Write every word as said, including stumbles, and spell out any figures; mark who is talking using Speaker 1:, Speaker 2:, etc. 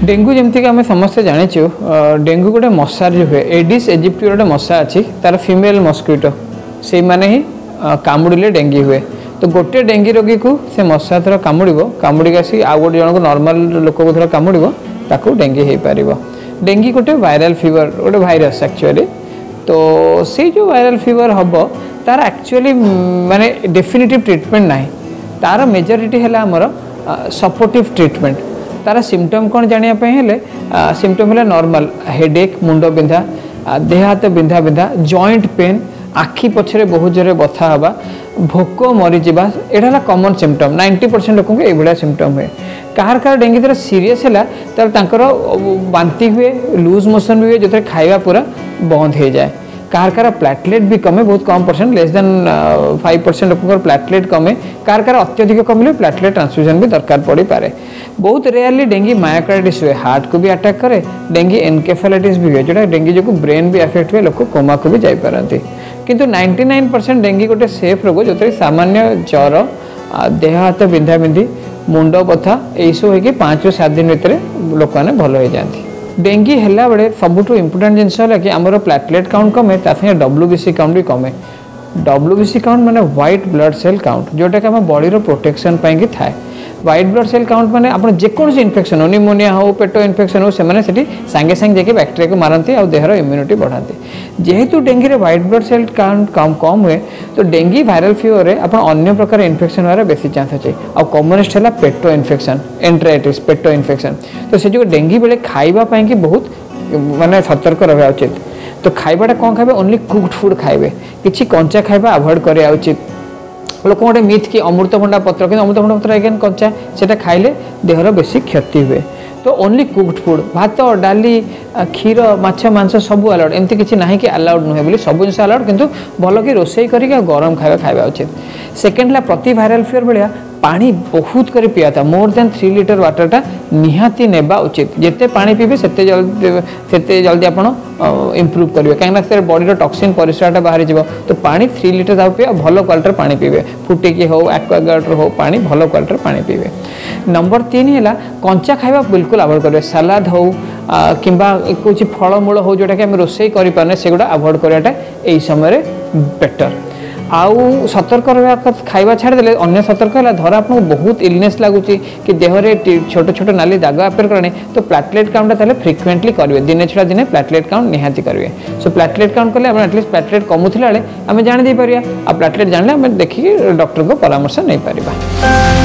Speaker 1: Dengue जमती आम समस्ते जाचु डेंगू गोटे मशार जो हुए एडिस इजिप्टी गोटे मशा अच्छी तार फीमेल मस्किटो से मैंने ही कामुड़े डेंगी हुए तो गोटे डेंगी रोगी को से मशा थर कामुड़ कामुड़ी आसी आउ गोटे जन को नॉर्मल लोक को थर कामुड़ ताकू डेंगी हो पार डेंगी गोटे वायरल फीवर गोटे भाइरस एक्चुअली तो से जो वायरल फीवर हम तार एक्चुअली माने डेफिनेटिव ट्रीटमेंट ना तार मेजोरिटी है आमर सपोर्टिव ट्रीटमेंट तार सिम्पटम कौन जानापी सिम्पटम है नॉर्मल हेडेक मुंड बिंधा देह हाथ बिंधा बिंधा जॉइंट पेन आखि पछरे बहुत जोरे बथा हवा भोक मरीजा यहाँ कमन सिम्पटम नाइंटी परसेंट लोक ये सिम्पटम हुए कार कार डेंगी तरह सीरीयस है तर बांती हुए लूज मोशन भी हुए जो खाଇବା पूरा बंद हो जाए कार कार प्लेटलेट भी कमे बहुत कम percent less than five percent लोक प्लेटलेट कमे कार कार अत्यधिक कमिले प्लेटलेट ट्रांसफ्यूजन भी दरकार पड़ी पारे बहुत रेयरली डेंगी मायोकार्डिटिस हुए हार्ट को भी अटैक करे डेंगी एनकेफेलाइटिस भी हुए जोटा डेंगी जो ब्रेन भी अफेक्ट हुए लोक कोमा को भी जापारती किंतु नाइंटी नाइन परसेंट डेंगी गोटे सेफ रोग जो सामान्य ज्वर देह हाथ बिंधा बिंधी मुंड बथा यू हो पाँच रु सात दिन भितर लोक मैंने भल हो जाती डेंगी है बेले सबुठ इम्पोर्टाट जिनस है कि आमर प्लेटलेट काउंट कमे ताकि डब्ल्यूबीसी काउंट भी कमे डब्ल्यूबीसी काउंट माने व्हाइट ब्लड सेल काउंट जोटा कि आम बॉडी प्रोटेक्शन पाई थाए व्हाइट ब्लड सेल काउंट माने आपन जेकोसी इन्फेक्शन हो निमोनिया हो पेट इन्फेक्शन हो से माने सांगे सांगे जाके बैक्टेरिया को मारती और देहर इम्यूनिटी बढ़ाते जेहेतु डेंगी रे व्हाइट ब्लड सेल काउंट कम कम हुए तो डेंगी वायरल फीवर रे आपन अन्य प्रकार इन्फेक्शन होने बेसी चांस अच्छे आ कॉमनेस्ट है पेट इन्फेक्शन एंट्राइटिस पेट इन्फेक्शन तो से जो डेंगी बेले खाइबा पाई कि बहुत माने सतर्क रहा उचित तो खाइबाटा कौन खाइबे ओनली कुक्ड फूड खाइबे किछि कंचा खाइबा अवॉइड करिया उचित लोक गोटे मिथ कि अमृतभंडा पत्र कि अमृतभंडा पत्र अगेन कंचा से खाइले देहर बेसी क्षति हुए तो ओनली कुक्ड फूड भात डाली क्षीर माछ मांस सब अलाउड एमती किसी ना कि अलाउड नुहे बोली सब जिन अलाउड किंतु भल कि रोसई करके गरम खाଇବା खाଇବା उचित सेकेंड है प्रति भाइराल फीवर भाया पानी बहुत कर पिया था मोर देन थ्री लिटर वाटरटा निहाती नेबा उचित जिते पानी पीबे सेते जल्दी सेते जल्दी आपण इम्प्रूव करेंगे कहीं बॉडी टॉक्सिन परिस्राटा बाहरी जीव तो पानी थ्री लिटर दाऊ पिए भल क्वालिटर पानी पीबे फुटिकी हो एक्वागार्ड हो पानी भल क्वालिटर पानी पीबे नंबर तीन है कंचा खाଇବା बिल्कुल अवॉइड करेंगे सलाद हो कि कुछ फलमूल हो जोटा कि रोसई करें से गुड़ा अवॉइड कराटा यही समय बेटर आउ सतर्क रहा खाଇବା छाड़देले अन्य सतर्क है धर आपको बहुत इलनेस लगुच कि देहरे छोट छोट नाली दाग अपेयर करने तो प्लेटलेट काउंट ताले फ्रिक्वेंटली करेंगे दिने छड़ा दिने प्लेटलेट काउंट निहाती करेंगे सो प्लेटलेट काउंट कले एटलिस्ट प्लेटलेट कमुला आम जान दे पारिया आ प्लेटलेट जानले आम देखिए डॉक्टर को परामर्श नहीं पारिबा।